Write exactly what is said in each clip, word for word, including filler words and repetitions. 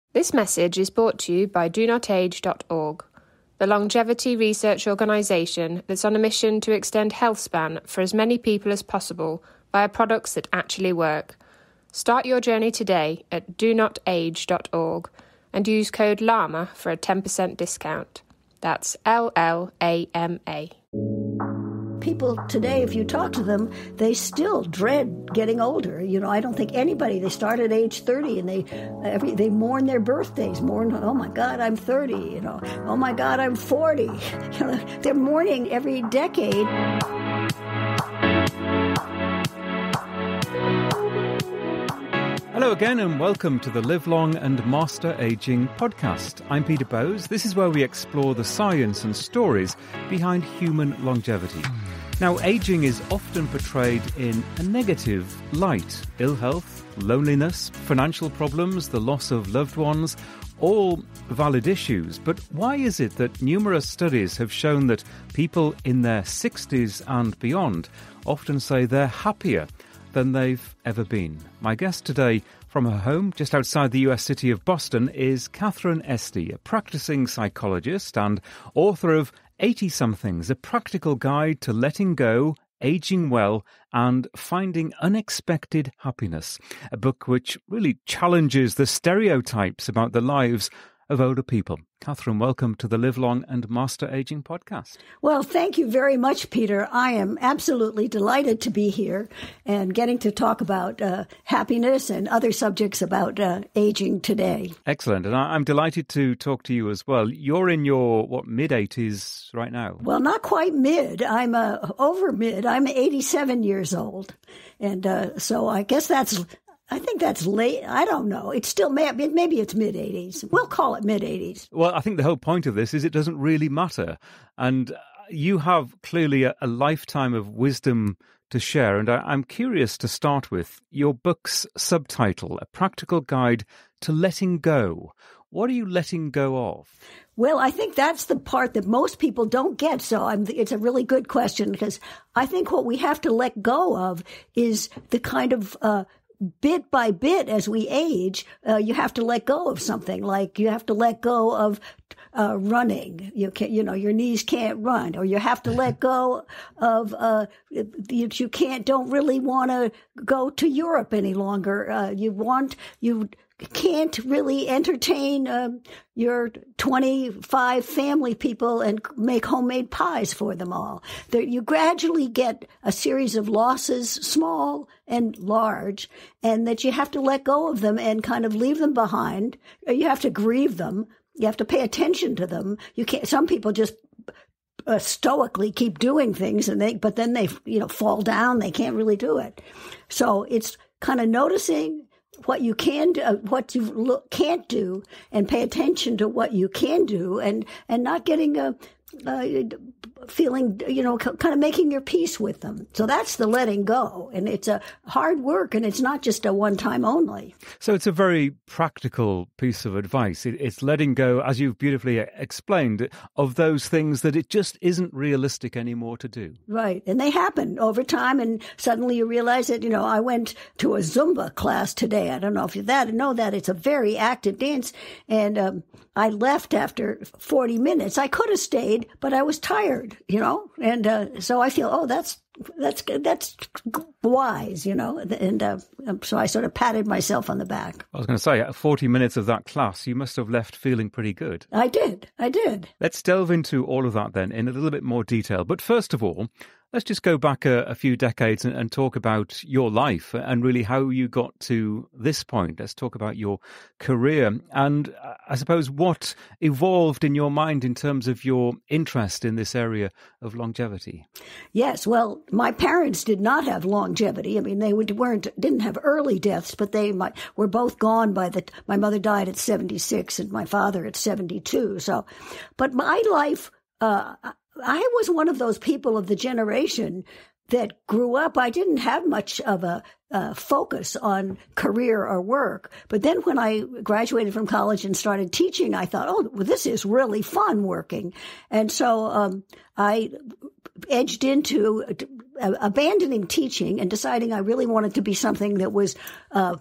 This message is brought to you by do not age dot org, the longevity research organisation that's on a mission to extend health span for as many people as possible via products that actually work. Start your journey today at do not age dot org and use code LLAMA for a ten percent discount. That's L L A M A. People today, if you talk to them, they still dread getting older. You know, I don't think anybody, they start at age thirty and they every they mourn their birthdays, mourn, oh my God, I'm thirty, you know, oh my God, I'm forty. You know, they're mourning every decade. Hello again and welcome to the Live Long and Master Aging podcast. I'm Peter Bowes. This is where we explore the science and stories behind human longevity. Now, aging is often portrayed in a negative light. Ill health, loneliness, financial problems, the loss of loved ones, all valid issues. But why is it that numerous studies have shown that people in their sixties and beyond often say they're happier than they've ever been? My guest today from her home just outside the U S city of Boston is Katharine Esty, a practicing psychologist and author of Eightysomethings, a practical guide to letting go, aging well and finding unexpected happiness, a book which really challenges the stereotypes about the lives of older people. Katharine, welcome to the Live Long and Master Aging podcast. Well, thank you very much, Peter. I am absolutely delighted to be here and getting to talk about uh, happiness and other subjects about uh, aging today. Excellent. And I'm delighted to talk to you as well. You're in your, what, mid-eighties right now? Well, not quite mid. I'm uh, over mid. I'm eighty-seven years old. And uh, so I guess that's... I think that's late. I don't know. It's still, maybe it's mid-eighties. We'll call it mid-eighties. Well, I think the whole point of this is it doesn't really matter. And you have clearly a, a lifetime of wisdom to share. And I, I'm curious to start with your book's subtitle, A Practical Guide to Letting Go. What are you letting go of? Well, I think that's the part that most people don't get. So I'm, it's a really good question because I think what we have to let go of is the kind of uh bit by bit, as we age, uh, you have to let go of something. Like you have to let go of uh, running. You can, you know, your knees can't run, or you have to let go of uh, you, you can't. Don't really want to go to Europe any longer. Uh, you want you. can't really entertain um, your twenty-five family people and make homemade pies for them all. There, you gradually get a series of losses, small and large, and that you have to let go of them and kind of leave them behind. You have to grieve them. You have to pay attention to them. You can't. Some people just uh, stoically keep doing things, and they, but then they, you know, fall down. They can't really do it. So it's kind of noticing what you can do, what you look, can't do, and pay attention to what you can do, and, and not getting a, a feeling, you know, kind of making your peace with them. So that's the letting go. And it's a hard work, and it's not just a one time only. So it's a very practical piece of advice. It's letting go, as you've beautifully explained, of those things that it just isn't realistic anymore to do. Right. And they happen over time. And suddenly you realize that, you know, I went to a Zumba class today. I don't know if you that know that it's a very active dance. And um, I left after forty minutes. I could have stayed, but I was tired, you know, and uh, so I feel, oh, that's that's that's wise, you know, and uh, so I sort of patted myself on the back. I was going to say, at forty minutes of that class, you must have left feeling pretty good. I did, I did. Let's delve into all of that then in a little bit more detail. But first of all, let's just go back a, a few decades and, and talk about your life and really how you got to this point. Let's talk about your career and uh, I suppose what evolved in your mind in terms of your interest in this area of longevity. Yes, well, my parents did not have longevity. I mean, they weren't didn't have early deaths, but they my, were both gone by the. My mother died at seventy-six and my father at seventy-two. So, but my life. Uh, I was one of those people of the generation that grew up. I didn't have much of a uh, focus on career or work. But then when I graduated from college and started teaching, I thought, oh, well, this is really fun working. And so um, I edged into uh, abandoning teaching and deciding I really wanted to be something that was uh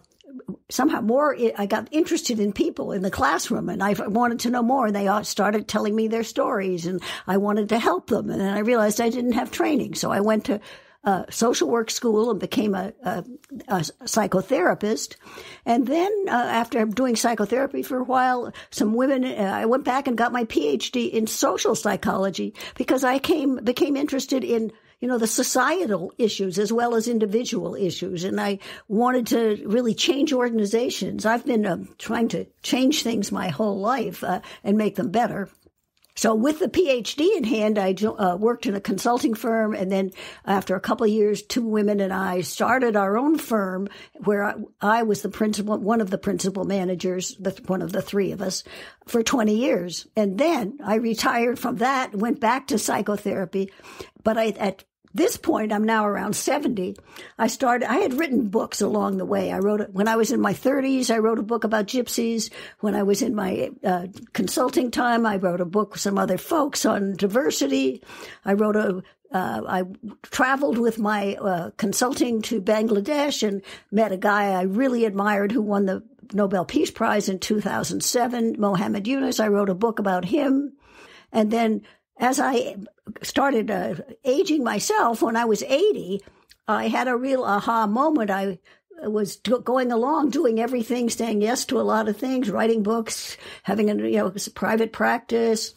somehow more, I got interested in people in the classroom, and I wanted to know more. And they all started telling me their stories, and I wanted to help them. And then I realized I didn't have training. So I went to uh, social work school and became a, a, a psychotherapist. And then uh, after doing psychotherapy for a while, some women, uh, I went back and got my P H D in social psychology because I came became interested in you know, the societal issues as well as individual issues. And I wanted to really change organizations. I've been uh, trying to change things my whole life uh, and make them better. So with the P H D in hand, I uh, worked in a consulting firm. And then after a couple of years, two women and I started our own firm where I, I was the principal, one of the principal managers, the, one of the three of us, for twenty years. And then I retired from that, went back to psychotherapy. But I, at this point, I'm now around seventy. I started, I had written books along the way. I wrote it when I was in my thirties. I wrote a book about gypsies. When I was in my uh, consulting time, I wrote a book with some other folks on diversity. I wrote a, uh, I traveled with my uh, consulting to Bangladesh and met a guy I really admired who won the Nobel Peace Prize in two thousand seven, Mohammed Yunus. I wrote a book about him. And then as I started uh, aging myself, when I was eighty, I had a real aha moment. I was do- going along, doing everything, saying yes to a lot of things, writing books, having a you know private practice.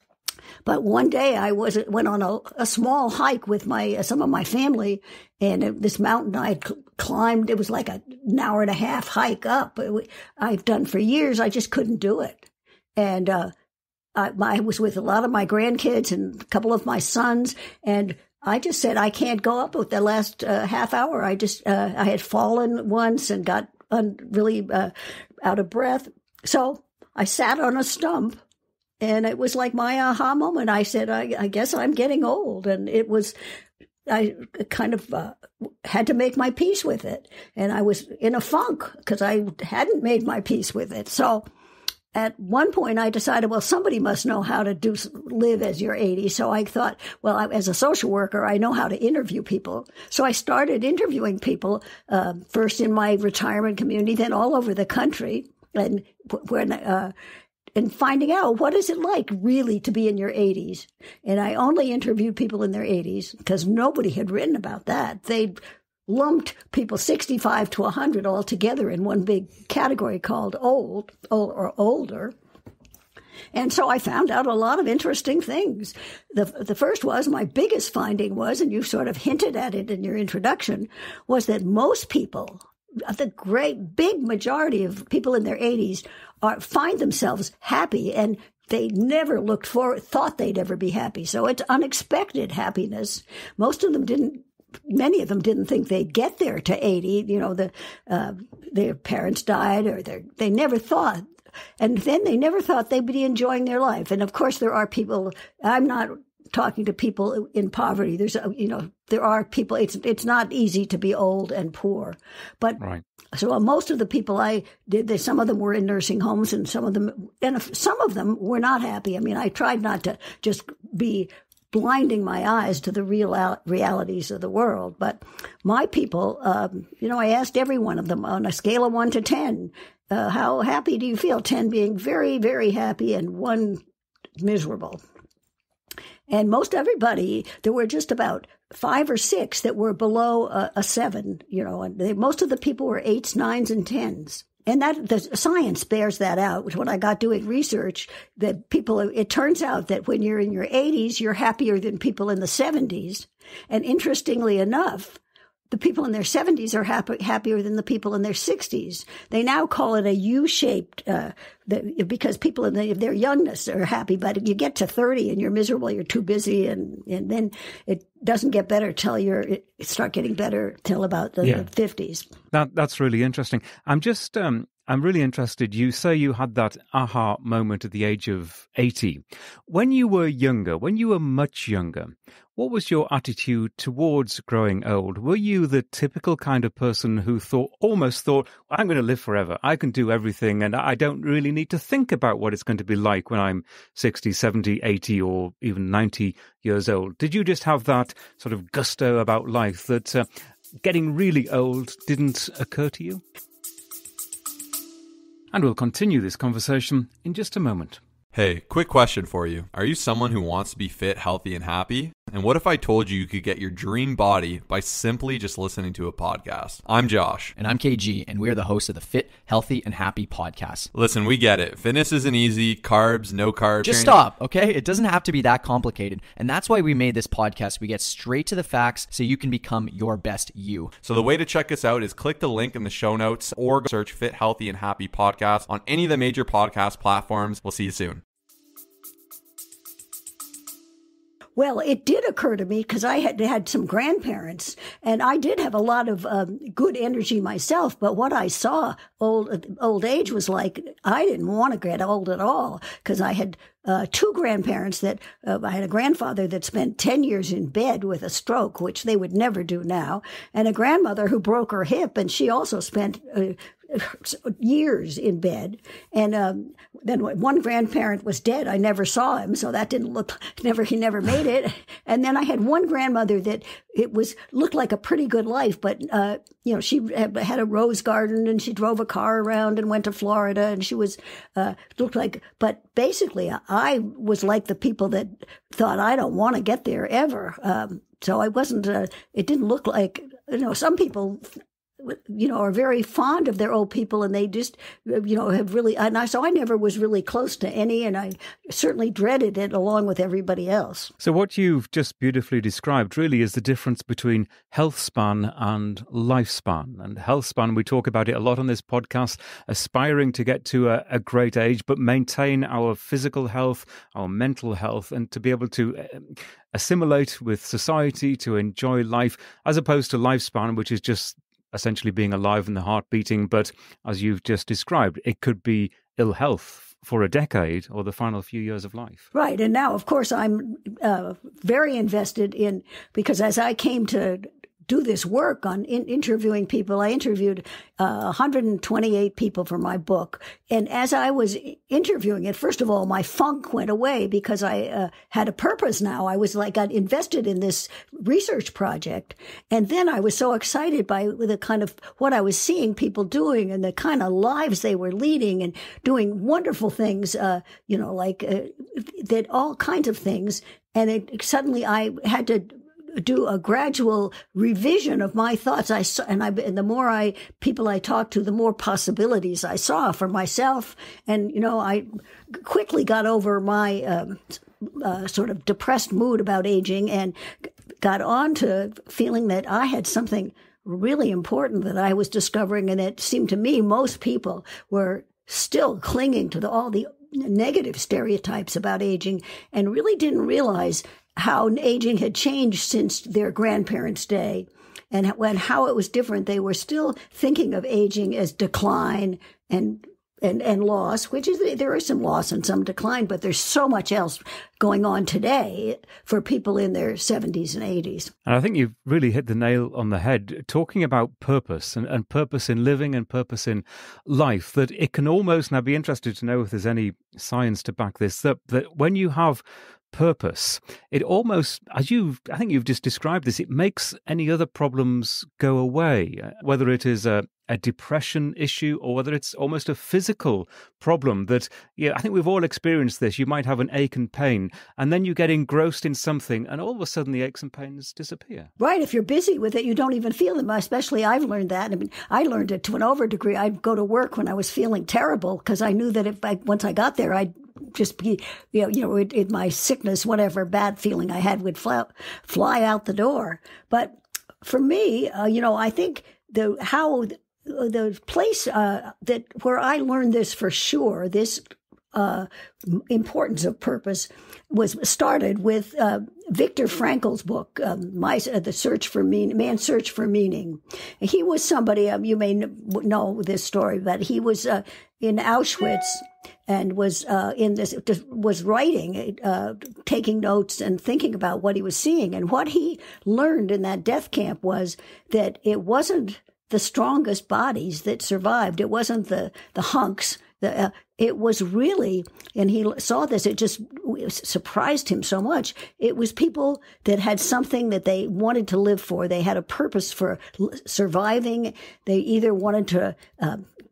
But one day I was went on a, a small hike with my uh, some of my family, and uh, this mountain I had cl- climbed. It was like a, an hour and a half hike up. It, I've done for years. I just couldn't do it, and uh, I, I was with a lot of my grandkids and a couple of my sons, and I just said, I can't go up with the last uh, half hour. I just, uh, I had fallen once and got un- really uh, out of breath. So I sat on a stump, and it was like my aha moment. I said, I, I guess I'm getting old. And it was, I kind of uh, had to make my peace with it. And I was in a funk because I hadn't made my peace with it. So at one point, I decided, well, somebody must know how to do live as you're eighty. So I thought, well, I, as a social worker, I know how to interview people. So I started interviewing people, uh, first in my retirement community, then all over the country, and when uh, and finding out what is it like really to be in your eighties. And I only interviewed people in their eighties because nobody had written about that. They'd lumped people sixty-five to one hundred all together in one big category called old or older. And so I found out a lot of interesting things. The the first was, my biggest finding was, and you sort of hinted at it in your introduction, was that most people, the great big majority of people in their eighties, are find themselves happy, and they never looked for, thought they'd ever be happy. So it's unexpected happiness. Most of them didn't Many of them didn't think they'd get there to eighty. You know, the uh, their parents died, or they never thought. And then they never thought they'd be enjoying their life. And of course, there are people, I'm not talking to people in poverty. There's, you know, there are people, it's it's not easy to be old and poor. But right. So most of the people I did, they, some of them were in nursing homes, and some of them, and some of them were not happy. I mean, I tried not to just be blinding my eyes to the real realities of the world. But my people, um, you know, I asked every one of them on a scale of one to ten, uh, how happy do you feel? ten being very, very happy, and one miserable. And most everybody, there were just about five or six that were below a, a seven, you know, and they, most of the people were eights, nines, and tens. And that the science bears that out. Which when I got doing research, that people, it turns out that when you're in your eighties, you're happier than people in the seventies. And interestingly enough, the people in their seventies are happy, happier than the people in their sixties. They now call it a U-shaped, uh, the, because people in the, their youngness are happy, but you get to thirty and you're miserable, you're too busy, and, and then it doesn't get better till you're, it start getting better till about the yeah. fifties. That, that's really interesting. I'm just, um, I'm really interested. You say you had that aha moment at the age of eighty. When you were younger, when you were much younger, what was your attitude towards growing old? Were you the typical kind of person who thought, almost thought, I'm going to live forever, I can do everything, and I don't really need to think about what it's going to be like when I'm sixty, seventy, eighty, or even ninety years old? Did you just have that sort of gusto about life that uh, getting really old didn't occur to you? And we'll continue this conversation in just a moment. Hey, quick question for you. Are you someone who wants to be fit, healthy, and happy? And what if I told you you could get your dream body by simply just listening to a podcast? I'm Josh. And I'm K G, and we're the hosts of the Fit, Healthy, and Happy podcast. Listen, we get it. Fitness isn't easy. Carbs, no carbs. Just stop, okay? It doesn't have to be that complicated. And that's why we made this podcast. We get straight to the facts so you can become your best you. So the way to check us out is click the link in the show notes or search Fit, Healthy, and Happy podcast on any of the major podcast platforms. We'll see you soon. Well, it did occur to me because I had had some grandparents, and I did have a lot of um, good energy myself. But what I saw old old age was like I didn't want to get old at all because I had uh, two grandparents that uh, I had a grandfather that spent ten years in bed with a stroke, which they would never do now, and a grandmother who broke her hip, and she also spent Uh, years in bed. And um, then one grandparent was dead. I never saw him, so that didn't look, never, he never made it. And then I had one grandmother that it was, looked like a pretty good life, but, uh, you know, she had, had a rose garden and she drove a car around and went to Florida and she was, uh, looked like, but basically I was like the people that thought I don't want to get there ever. Um, so I wasn't, uh, it didn't look like, you know, some people, you know, are very fond of their old people and they just, you know, have really, and I, so I never was really close to any and I certainly dreaded it along with everybody else. So what you've just beautifully described really is the difference between health span and lifespan. And health span, we talk about it a lot on this podcast, aspiring to get to a, a great age, but maintain our physical health, our mental health, and to be able to assimilate with society, to enjoy life, as opposed to lifespan, which is just essentially being alive and the heart beating. But as you've just described, it could be ill health for a decade or the final few years of life. Right. And now, of course, I'm uh, very invested in, because as I came to do this work on in interviewing people, I interviewed uh, one hundred twenty-eight people for my book. And as I was interviewing it, first of all, my funk went away because I uh, had a purpose now. I was like, I'd invested in this research project. And then I was so excited by the kind of what I was seeing people doing and the kind of lives they were leading and doing wonderful things, uh, you know, like uh, that all kinds of things. And it, suddenly I had to do a gradual revision of my thoughts. I saw, and I, and the more I, people I talked to, the more possibilities I saw for myself. And, you know, I quickly got over my, um, uh, sort of depressed mood about aging and got on to feeling that I had something really important that I was discovering. And it seemed to me most people were still clinging to the, all the negative stereotypes about aging and really didn't realize how aging had changed since their grandparents' day and when how it was different. They were still thinking of aging as decline and and and loss, which is, there is some loss and some decline, but there's so much else going on today for people in their seventies and eighties. And I think you've really hit the nail on the head, talking about purpose and, and purpose in living and purpose in life, that it can almost, and I'd be interested to know if there's any science to back this up, that when you have purpose, it almost, as you've, I think you've just described this, it makes any other problems go away, whether it is a, a depression issue or whether it's almost a physical problem that, yeah, I think we've all experienced this. You might have an ache and pain and then you get engrossed in something and all of a sudden the aches and pains disappear. Right. If you're busy with it, you don't even feel them. Especially I've learned that. I mean, I learned it to an over degree. I'd go to work when I was feeling terrible because I knew that if I, once I got there, I'd just be, you know, you know, it, it, my sickness, whatever bad feeling I had would fly, fly out the door. But for me, uh, you know, I think the, how the, the place, uh, that where I learned this for sure, this, uh, importance of purpose was started with, uh, Viktor Frankl's book, um, my, uh, the search for meaning, Man's Search for Meaning. He was somebody, um, you may know this story, but he was, uh, in Auschwitz and was, uh, in this, was writing, uh, taking notes and thinking about what he was seeing. And what he learned in that death camp was that it wasn't the strongest bodies that survived. It wasn't the, the hunks. The, uh, it was really, and he saw this, it just surprised him so much. It was people that had something that they wanted to live for. They had a purpose for surviving. They either wanted to uh,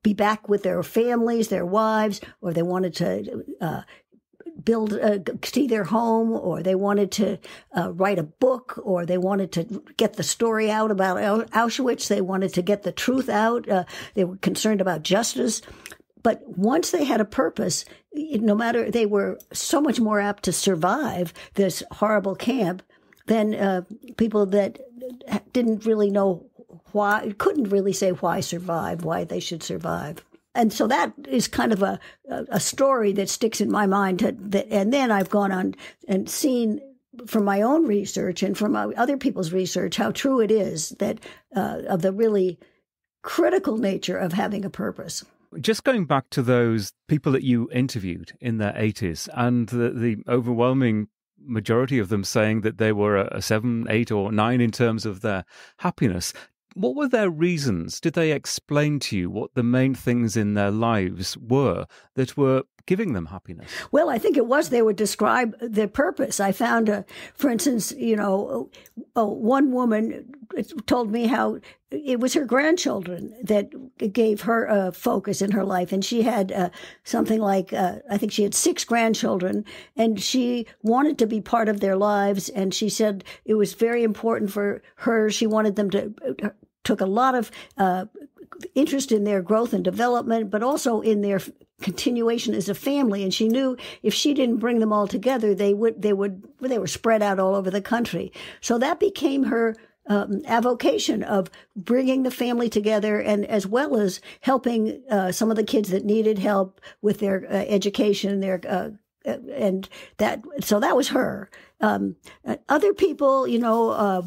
be back with their families, their wives, or they wanted to uh, build, uh, see their home, or they wanted to uh, write a book, or they wanted to get the story out about Auschwitz. They wanted to get the truth out. Uh, they were concerned about justice. But once they had a purpose, no matter, they were so much more apt to survive this horrible camp than uh, people that didn't really know why, couldn't really say why survive, why they should survive. And so that is kind of a, a story that sticks in my mind. To, that, and then I've gone on and seen from my own research and from other people's research how true it is that uh, of the really critical nature of having a purpose. Just going back to those people that you interviewed in their eighties and the, the overwhelming majority of them saying that they were a, a seven, eight or nine in terms of their happiness. What were their reasons? Did they explain to you what the main things in their lives were that were giving them happiness? Well, I think it was they would describe their purpose. I found, a, for instance, you know, oh, one woman told me how it was her grandchildren that gave her a focus in her life. And she had uh, something like, uh, I think she had six grandchildren, and she wanted to be part of their lives. And she said it was very important for her. She wanted them to, uh, took a lot of uh, interest in their growth and development, but also in their continuation as a family. And she knew if she didn't bring them all together, they would, they would, they were spread out all over the country. So that became her Um, avocation of bringing the family together, and as well as helping uh, some of the kids that needed help with their uh, education, their uh, and that. So that was her. Um, other people, you know, uh,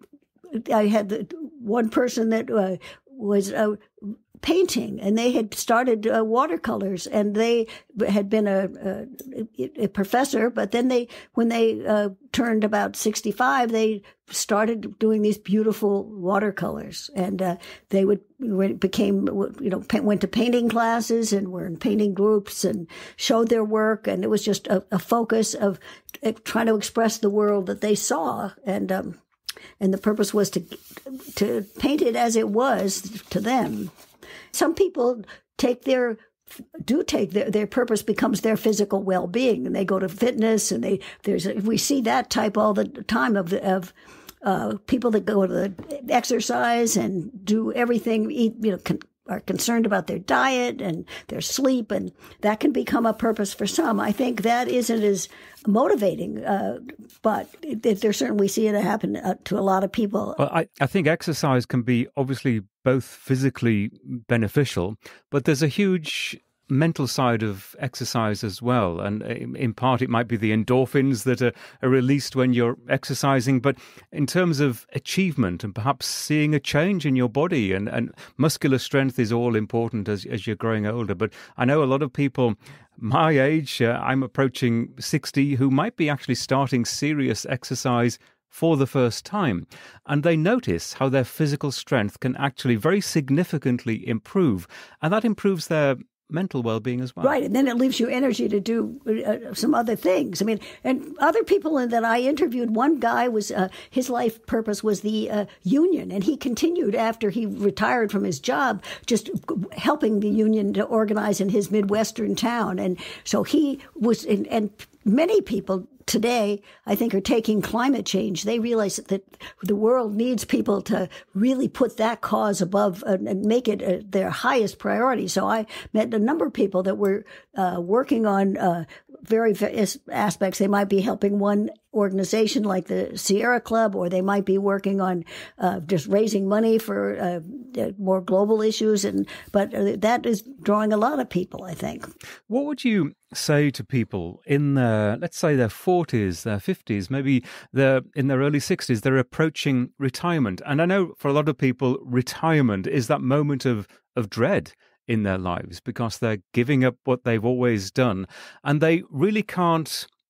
I had the, one person that uh, was uh, painting, and they had started uh, watercolors, and they had been a, a, a professor, but then they, when they uh, turned about sixty-five, they started doing these beautiful watercolors, and uh, they would became you know went to painting classes and were in painting groups and showed their work, and it was just a, a focus of trying to express the world that they saw, and um, and the purpose was to to paint it as it was to them. Some people take their do take their, their purpose becomes their physical well-being, and they go to fitness, and they there's a, we see that type all the time of of uh, people that go to the exercise and do everything, eat, you know, con, are concerned about their diet and their sleep, and that can become a purpose for some. I think that isn't as motivating, uh, but it, it, there's certainly we see it happen uh, to a lot of people. Well, I, I think exercise can be obviously both physically beneficial, but there's a huge mental side of exercise as well. And in part, it might be the endorphins that are, are released when you're exercising. But in terms of achievement and perhaps seeing a change in your body, and, and muscular strength is all important as, as you're growing older. But I know a lot of people my age, uh, I'm approaching sixty, who might be actually starting serious exercise for the first time, and they notice how their physical strength can actually very significantly improve, and that improves their mental well-being as well. Right, and then it leaves you energy to do uh, some other things. I mean, and other people that I interviewed, one guy was, uh, his life purpose was the uh, union, and he continued after he retired from his job, just helping the union to organize in his Midwestern town. And so he was, and, and many people today, I think, are taking climate change. They realize that the world needs people to really put that cause above uh, and make it uh, their highest priority. So I met a number of people that were uh, working on uh, very various aspects. They might be helping one organization like the Sierra Club, or they might be working on uh, just raising money for uh, more global issues. And but uh, that is drawing a lot of people, I think. What would you say to people in their, let's say, their forties, their fifties, maybe they're in their early sixties, they're approaching retirement? And I know for a lot of people, retirement is that moment of, of dread in their lives because they're giving up what they've always done, and they really can't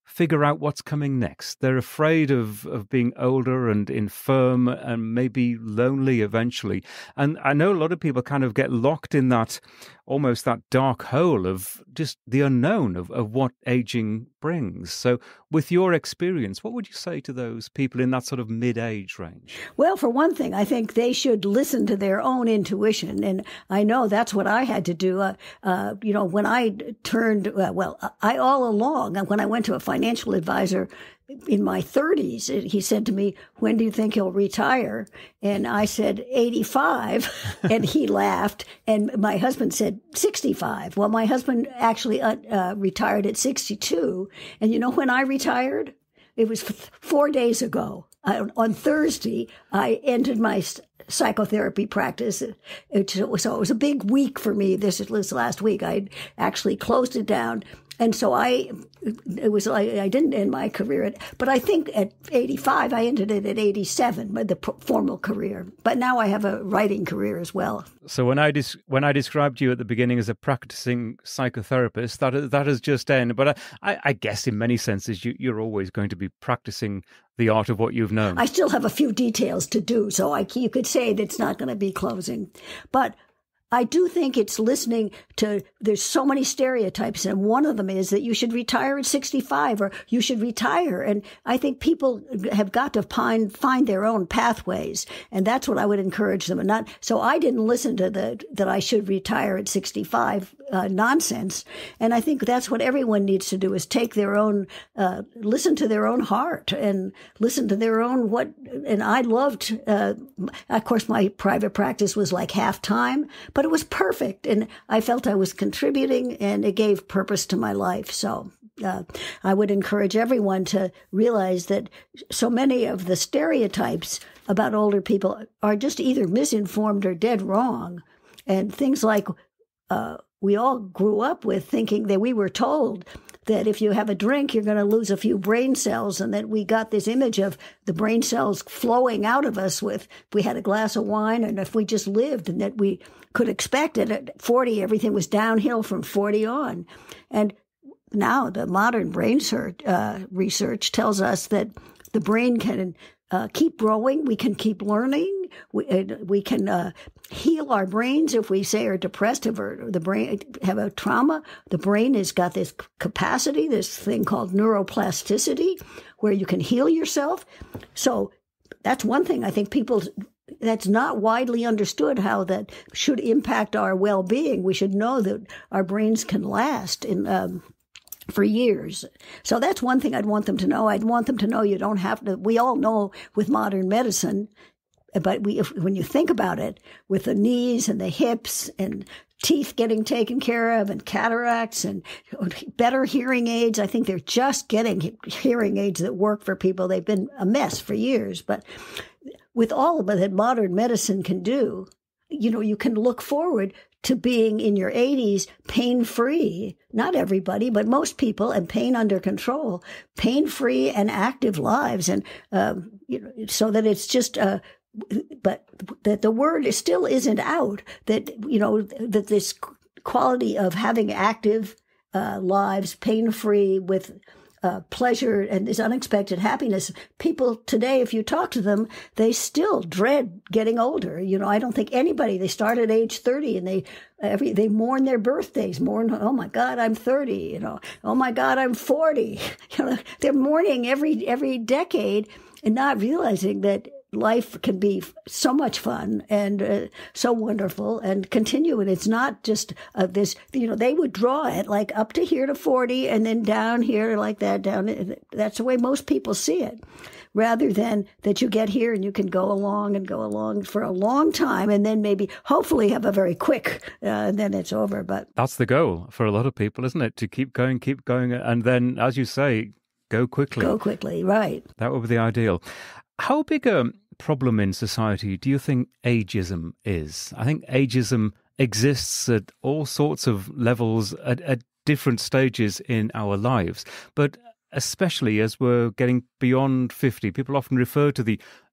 figure out what's coming next. They're afraid of, of being older and infirm and maybe lonely eventually. And I know a lot of people kind of get locked in that, almost that dark hole of just the unknown of, of what aging brings. So with your experience, what would you say to those people in that sort of mid-age range? Well, for one thing, I think they should listen to their own intuition. And I know that's what I had to do. Uh, uh, you know, when I turned, uh, well, I all along, when I went to a financial advisor in my thirties, he said to me, when do you think he'll retire? And I said, eighty-five. And he laughed. And my husband said, sixty-five. Well, my husband actually uh, uh, retired at sixty-two. And you know when I retired? It was f- four days ago. I, on Thursday, I ended my psychotherapy practice. It, it, so it was a big week for me. This, this last week, I actually closed it down. And so I, it was like, I didn't end my career at, but I think at eighty-five, I ended it at eighty-seven, the formal career. But now I have a writing career as well. So when I des- when I described you at the beginning as a practicing psychotherapist, that that has just ended. But I, I guess in many senses, you, you're always going to be practicing the art of what you've known. I still have a few details to do, so I, you could say that it's not going to be closing. But I do think it's listening to, there's so many stereotypes, and one of them is that you should retire at sixty-five or you should retire. And I think people have got to find, find their own pathways. And that's what I would encourage them. And not, so I didn't listen to the, that I should retire at sixty-five uh, nonsense. And I think that's what everyone needs to do, is take their own, uh, listen to their own heart and listen to their own what, and I loved, uh, of course, my private practice was like half time, but it was perfect, and I felt I was contributing, and it gave purpose to my life. So uh, I would encourage everyone to realize that so many of the stereotypes about older people are just either misinformed or dead wrong. And things like uh, we all grew up with thinking that we were told that if you have a drink, you're going to lose a few brain cells, and that we got this image of the brain cells flowing out of us with, if we had a glass of wine and if we just lived, and that we could expect it at forty, everything was downhill from forty on. And now the modern brain search, uh, research tells us that the brain can uh, keep growing. We can keep learning. We, uh, we can uh, heal our brains if we say are depressed, if the brain have a trauma. The brain has got this capacity, this thing called neuroplasticity, where you can heal yourself. So that's one thing I think people, that's not widely understood, how that should impact our well-being. We should know that our brains can last in um, for years. So that's one thing I'd want them to know. I'd want them to know you don't have to, we all know with modern medicine, but we, if, when you think about it, with the knees and the hips and teeth getting taken care of and cataracts and better hearing aids, I think they're just getting hearing aids that work for people. They've been a mess for years. But with all that modern medicine can do, you know, you can look forward to being in your eighties pain-free. Not everybody, but most people, and pain under control, pain-free and active lives. And, um, you know, so that it's just, uh, but that the word still isn't out, that, you know, that this quality of having active uh, lives, pain-free, with uh, pleasure and this unexpected happiness. People today, if you talk to them, they still dread getting older. You know, I don't think anybody, they start at age thirty and they every they mourn their birthdays, mourn, oh my God, I'm thirty, you know, oh my God, I'm forty. You know, they're mourning every every decade and not realizing that life can be so much fun and uh, so wonderful and continue. And it's not just uh, this, you know, they would draw it like up to here to forty and then down here like that, down. That's the way most people see it, rather than that you get here and you can go along and go along for a long time and then maybe hopefully have a very quick, uh, and then it's over. But that's the goal for a lot of people, isn't it? To keep going, keep going. And then, as you say, go quickly. Go quickly, right. That would be the ideal. How big a problem in society do you think ageism is? I think ageism exists at all sorts of levels at, at different stages in our lives, but especially as we're getting beyond fifty. People often refer to the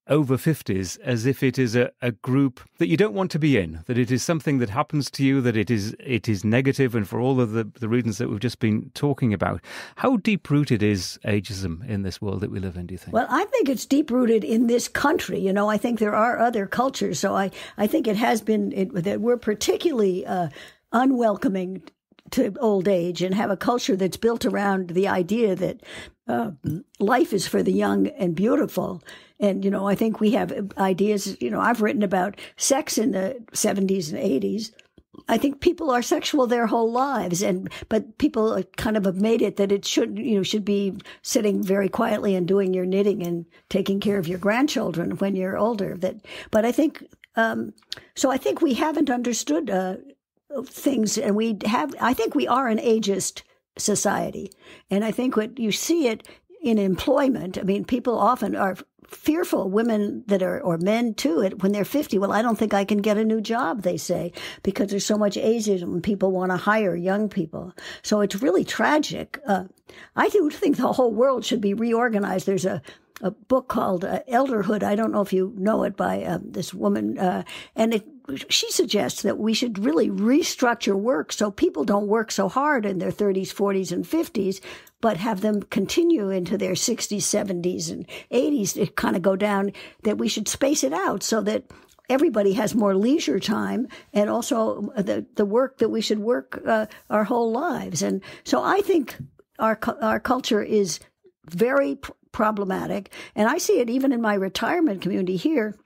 over fifties as if it is a, a group that you don't want to be in, that it is something that happens to you, that it is it is negative, and for all of the, the reasons that we've just been talking about. How deep-rooted is ageism in this world that we live in, do you think? Well, I think it's deep-rooted in this country. You know, I think there are other cultures, so I, I think it has been, it, that we're particularly uh, unwelcoming to old age and have a culture that's built around the idea that uh, life is for the young and beautiful. And, you know, I think we have ideas, you know, I've written about sex in the seventies and eighties. I think people are sexual their whole lives, and but people kind of have made it that it should, you know, should be sitting very quietly and doing your knitting and taking care of your grandchildren when you're older. That, but I think, um, so I think we haven't understood uh, things, and we have, I think we are an ageist society. And I think what you see it in employment, I mean, people often are fearful, women that are, or men too, it, when they're fifty, well, I don't think I can get a new job, they say, because there's so much ageism and people want to hire young people. So it's really tragic. Uh, I do think the whole world should be reorganized. There's a, a book called uh, Elderhood. I don't know if you know it, by uh, this woman, uh, and it, she suggests that we should really restructure work so people don't work so hard in their thirties, forties, and fifties, but have them continue into their sixties, seventies, and eighties to kind of go down, that we should space it out so that everybody has more leisure time, and also the, the work that we should work uh, our whole lives. And so I think our our culture is very pr- problematic, and I see it even in my retirement community here.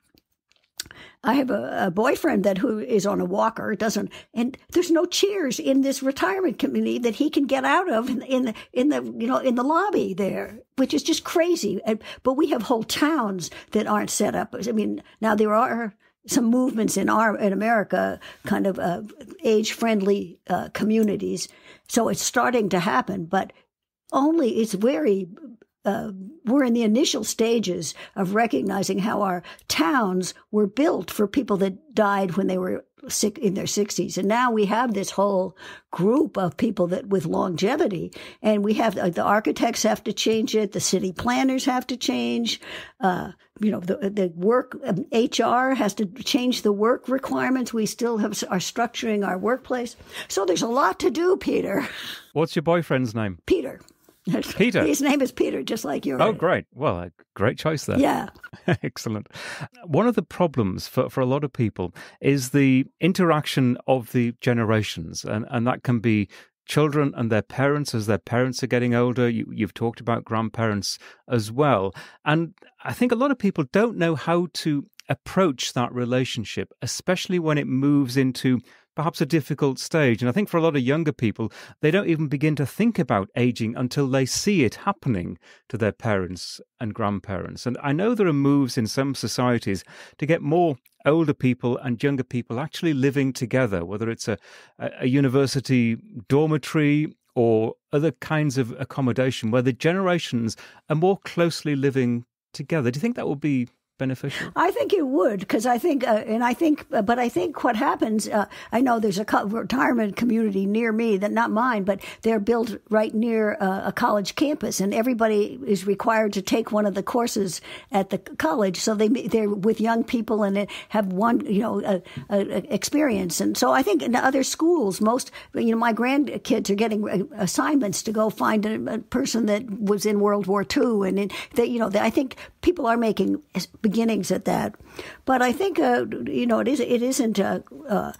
I have a, a boyfriend that who is on a walker, doesn't, and there's no chairs in this retirement community that he can get out of in, in the in the you know in the lobby there, which is just crazy. And, but we have whole towns that aren't set up. I mean, now there are some movements in our in America, kind of uh, age friendly uh, communities, so it's starting to happen, but only it's very. Uh, we're in the initial stages of recognizing how our towns were built for people that died when they were sick in their sixties. And now we have this whole group of people that with longevity, and we have uh, the architects have to change it. The city planners have to change. Uh, you know, the, the work, um, H R has to change the work requirements. We still have, are structuring our workplace. So there's a lot to do, Peter. What's your boyfriend's name? Peter. Peter. His name is Peter, just like yours. Oh, great. Well, a great choice there. Yeah. Excellent. One of the problems for, for a lot of people is the interaction of the generations, and, and that can be children and their parents as their parents are getting older. You, you've talked about grandparents as well. And I think a lot of people don't know how to approach that relationship, especially when it moves into perhaps a difficult stage. And I think for a lot of younger people, they don't even begin to think about aging until they see it happening to their parents and grandparents. And I know there are moves in some societies to get more older people and younger people actually living together, whether it's a, a university dormitory or other kinds of accommodation where the generations are more closely living together. Do you think that would be beneficial? I think it would, because I think, uh, and I think, uh, but I think what happens, uh, I know there's a co- retirement community near me, that not mine, but they're built right near uh, a college campus, and everybody is required to take one of the courses at the college. So they, they're with young people and have one, you know, uh, uh, experience. And so I think in other schools, most, you know, my grandkids are getting assignments to go find a, a person that was in World War Two. And it, they, you know, they, I think people are making beginnings at that, but I think uh, you know it is it isn't uh, uh,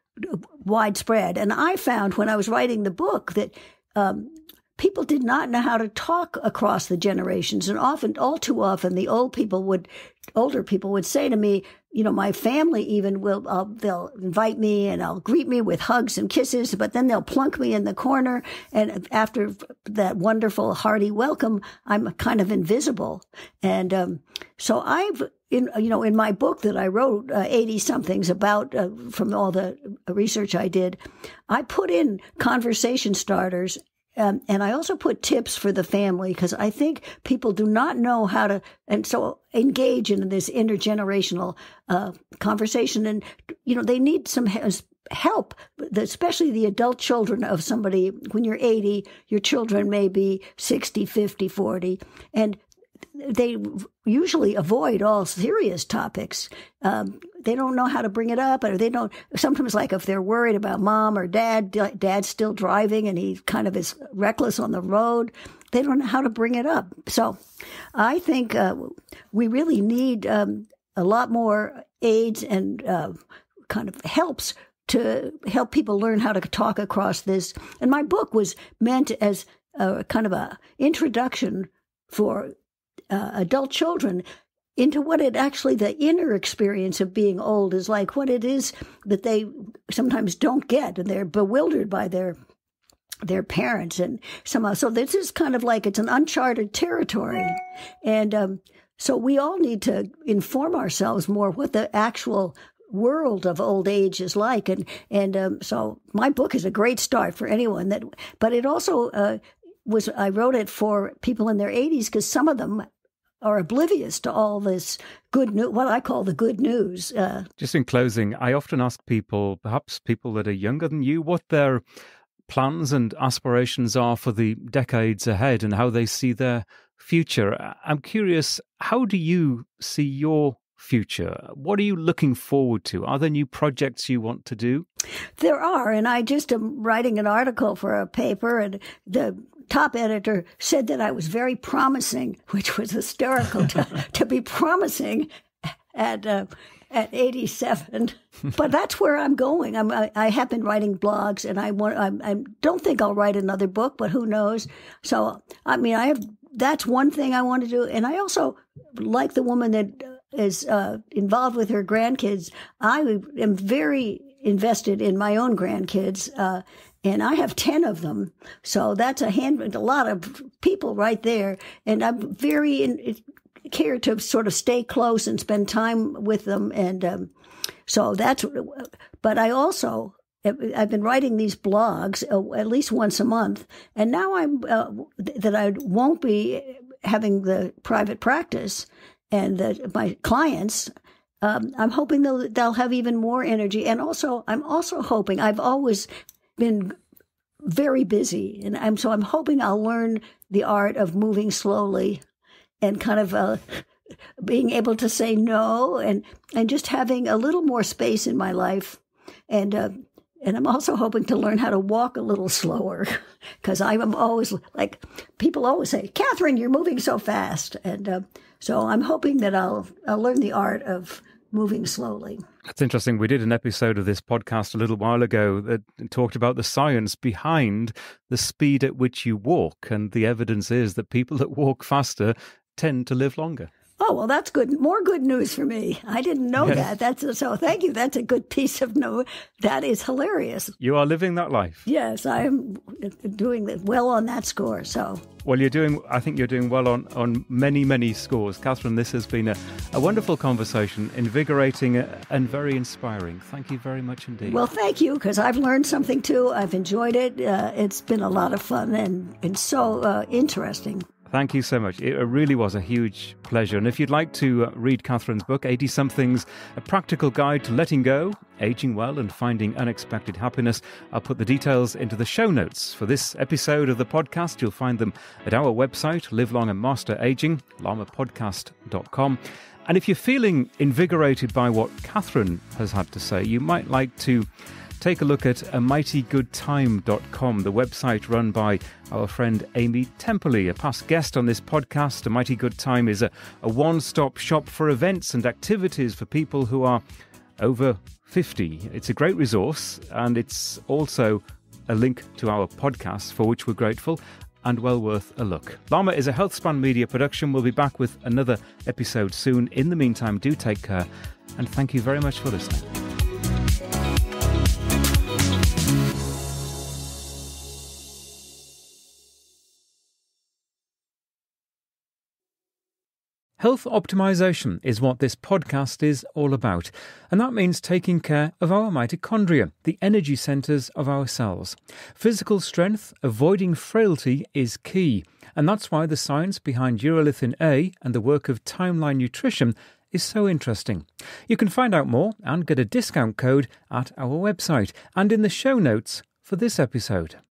widespread. And I found when I was writing the book that um, people did not know how to talk across the generations, and often, all too often, the old people would, older people would say to me, you know, my family even will, uh, they'll invite me and I'll greet me with hugs and kisses, but then they'll plunk me in the corner. And after that wonderful hearty welcome, I'm kind of invisible. And, um, so I've, in, you know, in my book that I wrote, uh, Eightysomethings, about, uh, from all the research I did, I put in conversation starters. Um, and I also put tips for the family, because I think people do not know how to, and so engage in this intergenerational uh, conversation. And, you know, they need some help, especially the adult children of somebody. When you're eighty, your children may be sixty, fifty, forty. And they usually avoid all serious topics. Um, they don't know how to bring it up, or they don't. Sometimes, like if they're worried about mom or dad, dad's still driving and he kind of is reckless on the road, they don't know how to bring it up. So I think uh, we really need um, a lot more aids and uh, kind of helps to help people learn how to talk across this. And my book was meant as a kind of a introduction for uh, adult children into what it actually, the inner experience of being old is like, what it is that they sometimes don't get, and they're bewildered by their their parents. And somehow, so this is kind of like, it's an uncharted territory. And um, so we all need to inform ourselves more what the actual world of old age is like. And, and um, so my book is a great start for anyone that, but it also uh, was, I wrote it for people in their eighties because some of them are oblivious to all this good news, what I call the good news. Uh, Just in closing, I often ask people, perhaps people that are younger than you, what their plans and aspirations are for the decades ahead and how they see their future. I'm curious, how do you see your future? What are you looking forward to? Are there new projects you want to do? There are, and I just am writing an article for a paper, and the top editor said that I was very promising, which was hysterical to, to be promising at uh, at eighty-seven. But that's where I'm going. I'm, I, I have been writing blogs, and I want. I, I don't think I'll write another book, but who knows? So I mean, I have. That's one thing I want to do, and I also like the woman that is uh, involved with her grandkids. I am very invested in my own grandkids. Uh, And I have ten of them. So that's a hand, a lot of people right there. And I'm very in, care to sort of stay close and spend time with them. And um, so that's, but I also, I've been writing these blogs uh, at least once a month. And now I'm, uh, that I won't be having the private practice and the, my clients, um, I'm hoping they'll, they'll have even more energy. And also, I'm also hoping, I've always been very busy, and I'm so I'm hoping I'll learn the art of moving slowly, and kind of uh, being able to say no, and and just having a little more space in my life, and uh, and I'm also hoping to learn how to walk a little slower, because I'm always like people always say, Katharine, you're moving so fast, and uh, so I'm hoping that I'll I'll learn the art of moving slowly. That's interesting. We did an episode of this podcast a little while ago that talked about the science behind the speed at which you walk. And the evidence is that people that walk faster tend to live longer. Oh, well, that's good. More good news for me. I didn't know Yes. that. That's so thank you. That's a good piece of news. That is hilarious. You are living that life. Yes, I am doing well on that score. So, Well, you're doing, I think you're doing well on, on many, many scores. Katharine, this has been a, a wonderful conversation, invigorating and very inspiring. Thank you very much indeed. well, thank you, because I've learned something too. I've enjoyed it. Uh, it's been a lot of fun and, and so uh, interesting. Thank you so much. It really was a huge pleasure. And if you'd like to uh, read Katharine's book, Eightysomethings, A Practical Guide to Letting Go, Aging Well and Finding Unexpected Happiness, I'll put the details into the show notes for this episode of the podcast. You'll find them at our website, Live Long and Master Aging, llama podcast dot com. And if you're feeling invigorated by what Katharine has had to say, you might like to take a look at a mighty good time dot com, the website run by our friend Amy Temperley, a past guest on this podcast. A Mighty Good Time is a, a one-stop shop for events and activities for people who are over fifty. It's a great resource, and it's also a link to our podcast, for which we're grateful, and well worth a look. Llama is a HealthSpan media production. We'll be back with another episode soon. In the meantime, do take care, and thank you very much for listening. Health optimization is what this podcast is all about, and that means taking care of our mitochondria, the energy centers of our cells. Physical strength, avoiding frailty, is key, and that's why the science behind urolithin A and the work of Timeline Nutrition is so interesting. You can find out more and get a discount code at our website and in the show notes for this episode.